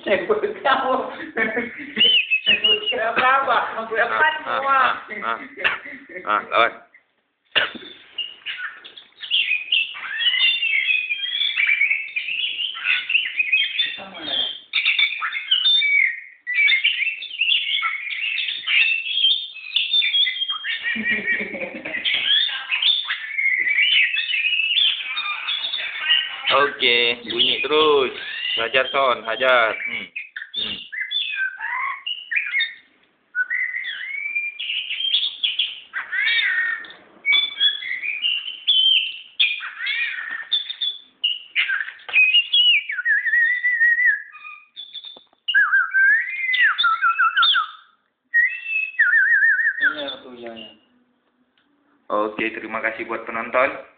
Sebut kamu. Sebut berapa? Mau berapa semua? Lawan. Oke, bunyi terus. Hajar Son, hajar. Oke, terima kasih buat penonton.